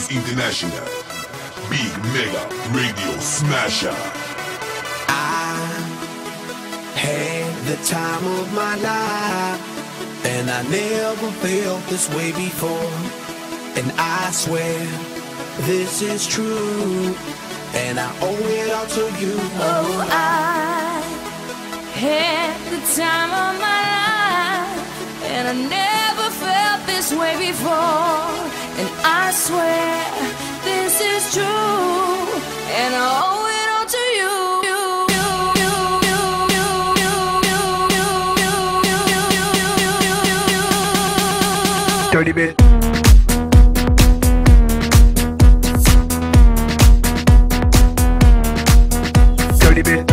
is International Big Mega Radio Smasher. I had the time of my life, and I never felt this way before. And I swear this is true, and I owe it all to you. Oh, I had the time of my life, and I never felt this way before. And I swear this is true, and I owe it all to you. Dirty bit. Dirty bit.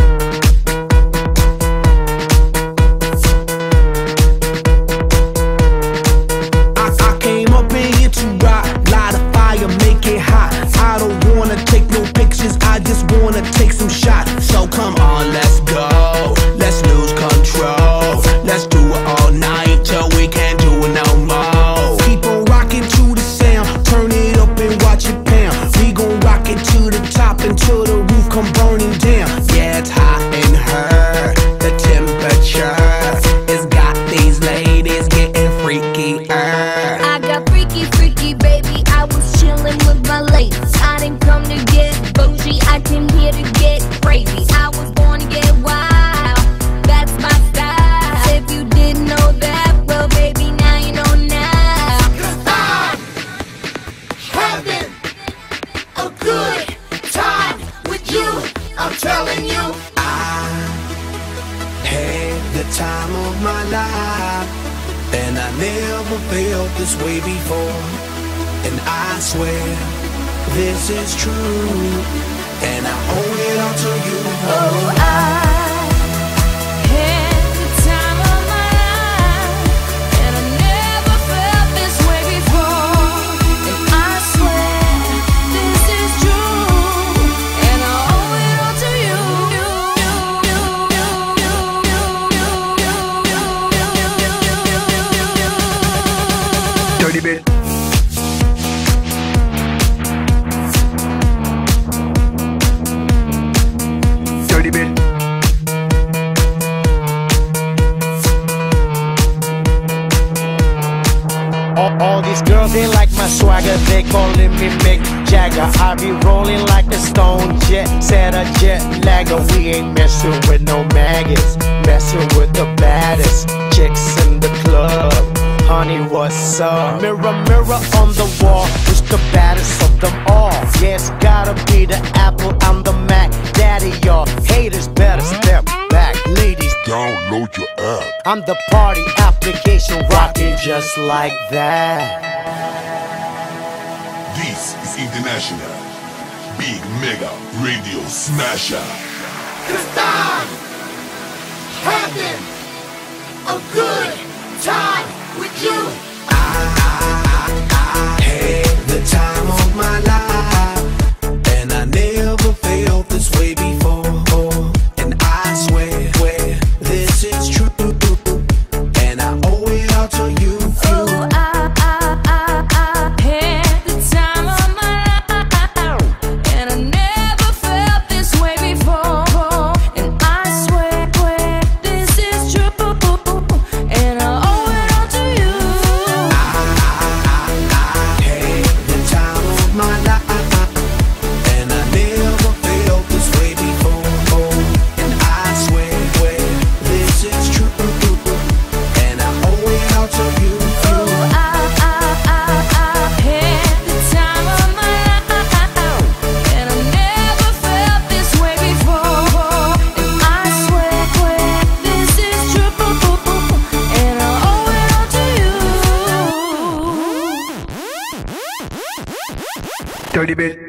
I came up in here to rock, light a fire, make it hot. I don't wanna take no pictures, I just wanna take some shots. So come on, let's go, let's lose control. Let's do it all night till we can't do it no more. Keep on rocking to the sound, turn it up and watch it pound. We gon' rock it to the top until the roof come burning down. Yeah, it's hot in her, the temperature has got these ladies getting freaky. I got freaky, freaky, baby. I was chillin' with my ladies. I didn't come to get bougie, I came here to get crazy. I was born to get wild, that's my style. If you didn't know that, well, baby, now you know now. 'Cause I'm having a good time with you, I'm telling you. I had the time of my life, and I never felt this way before. And I swear this is true, and I owe it all to you. Oh, I had the time of my life, and I never felt this way before. And I swear this is true, and I owe it all to you. Dirty bit. Dirty bit. All these girls, they like my swagger, they calling me Mick Jagger. I be rolling like a stone jet, set a jet lagger. We ain't messing with no maggots, messing with the baddest chicks in the club. Honey, what's up? Mirror, mirror on the wall, who's the baddest of them all? Yeah, it's gotta be the Apple, I'm the Mac. Daddy, y'all haters better step back. Ladies, Download your app. I'm the party application, rocking just like that. This is International Big Mega Radio Smasher. 'Cause I'm having a good time with you. Had the time of my life, and I never felt this way before. And I swear this is true, and I owe it all to you. Oh, I had the time of my life, and I never felt this way before. And I swear this is true, and I owe it all to you. Had the time of my life, and I never felt this way before. And I swear this is true, and I owe it all to you. Oh, I had the time of my life, and I never felt this way before. And I swear this is true, and I owe it all to you. Dirty bit.